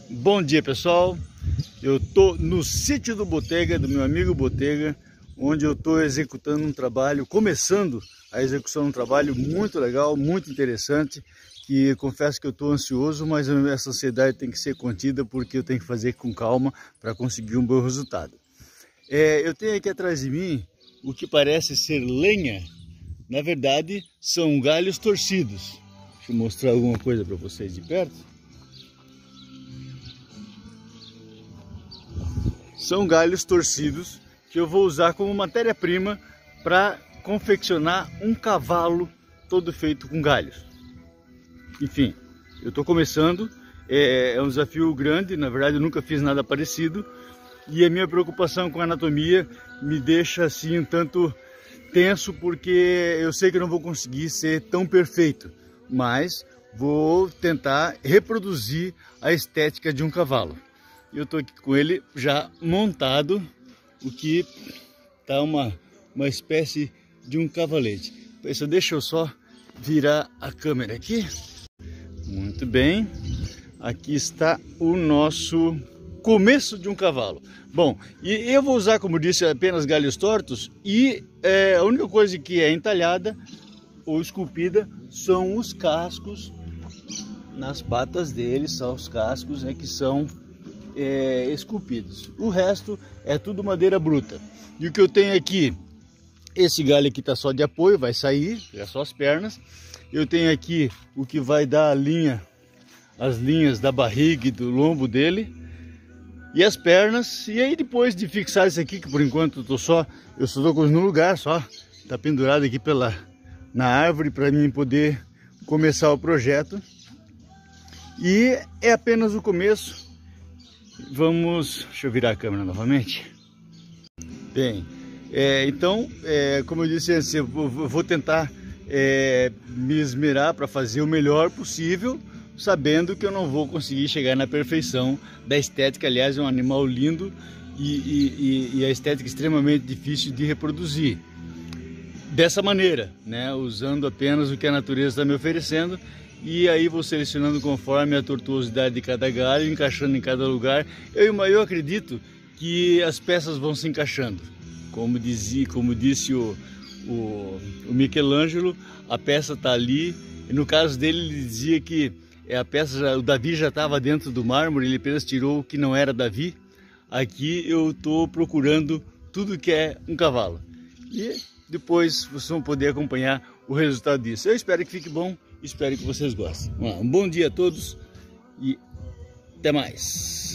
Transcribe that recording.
Bom dia, pessoal. Eu tô no sítio do Botega, do meu amigo Botega, onde eu tô executando um trabalho, começando a execução de um trabalho muito legal, muito interessante, que confesso que eu tô ansioso, mas essa ansiedade tem que ser contida porque eu tenho que fazer com calma para conseguir um bom resultado. Eu tenho aqui atrás de mim o que parece ser lenha. Na verdade, são galhos torcidos. Deixa eu mostrar alguma coisa para vocês de perto. São galhos torcidos que eu vou usar como matéria-prima para confeccionar um cavalo todo feito com galhos. Enfim, eu estou começando, é um desafio grande, na verdade eu nunca fiz nada parecido, e a minha preocupação com a anatomia me deixa assim um tanto tenso, porque eu sei que eu não vou conseguir ser tão perfeito, mas vou tentar reproduzir a estética de um cavalo. Eu estou aqui com ele já montado, o que está uma espécie de um cavalete. Deixa eu só virar a câmera aqui. Muito bem, aqui está o nosso começo de um cavalo. Bom, e eu vou usar, como disse, apenas galhos tortos, e a única coisa que é entalhada ou esculpida são os cascos nas patas dele, são os cascos que são esculpidos. O resto é tudo madeira bruta. E o que eu tenho aqui, esse galho aqui está só de apoio, vai sair, é só as pernas. Eu tenho aqui o que vai dar a linha, as linhas da barriga e do lombo dele e as pernas. E aí depois de fixar isso aqui, que por enquanto eu só estou com no lugar, só está pendurado aqui na árvore para mim poder começar o projeto. E é apenas o começo. Deixa eu virar a câmera novamente. Bem, então, como eu disse antes, eu vou tentar me esmerar para fazer o melhor possível, sabendo que eu não vou conseguir chegar na perfeição da estética. Aliás, é um animal lindo e a estética extremamente difícil de reproduzir. Dessa maneira, né, usando apenas o que a natureza está me oferecendo. E aí vou selecionando conforme a tortuosidade de cada galho, encaixando em cada lugar. Eu acredito que as peças vão se encaixando. Como disse o Michelangelo, a peça está ali. E no caso dele, ele dizia que o Davi já estava dentro do mármore, ele apenas tirou o que não era Davi. Aqui eu estou procurando tudo que é um cavalo. E depois vocês vão poder acompanhar o resultado disso. Eu espero que fique bom. Espero que vocês gostem. Um bom dia a todos e até mais.